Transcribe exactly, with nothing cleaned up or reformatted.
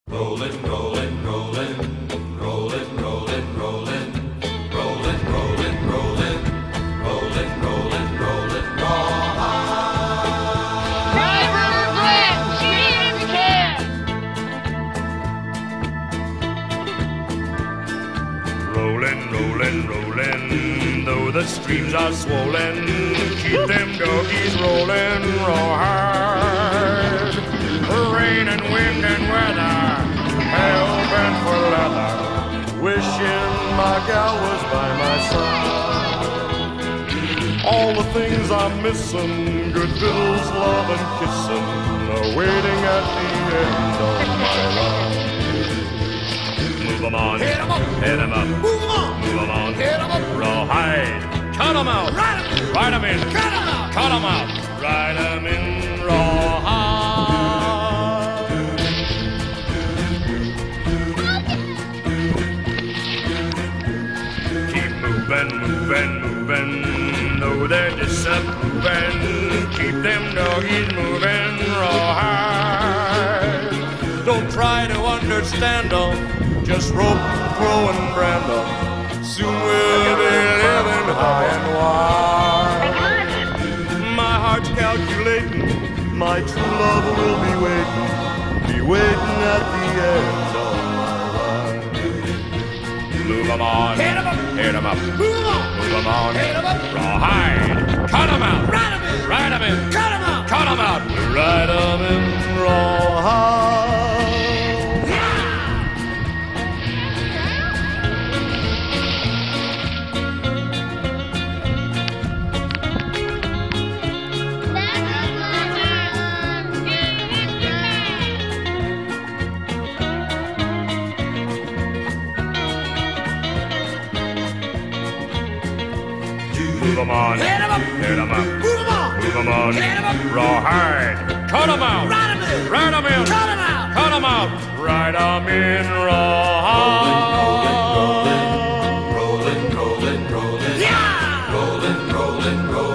Rollin', rollin', rollin', rollin', rollin', rollin', rollin', rollin', rollin', rollin', rollin', rollin', rawhide. Driver Glenn, steam can. Rollin', rollin', rollin', though the streams are swollen, keep them doggies rollin' rawhide. Rain and wind and weather, hell-bent for leather, wishing my gal was by my side. All the things I'm missing, good victuals, love and kissing, are waiting at the end of my ride. Move 'em on, Hit 'em up, hit 'em up, move 'em on, move 'em on, hit 'em up, rawhide, cut 'em out, ride 'em in, ride 'em in, cut 'em out, cut 'em out, ride 'em in rawhide. Keep moving, moving, moving, though they're disapproving, keep them doggies moving rawhide. Don't try to understand them, just rope, throw, and brand them. Soon we'll be living high and wide. My heart's calculating, my true love will be waiting, be waiting at the end of my ride. Move 'em on, hit 'em up, hit 'em up, move 'em on, move 'em on, hit 'em up, rawhide, cut 'em out, ride 'em in, ride 'em in, cut 'em out, cut 'em out, ride 'em in rawhide. Move 'em on, hit 'em up, hit 'em up, move 'em on, move 'em on, hit 'em up, rawhide, cut 'em out, ride 'em in, ride 'em in, cut 'em out, cut 'em out, ride 'em in rawhide. Rollin', rollin', rollin', rollin', yeah, rollin', rollin', rollin'.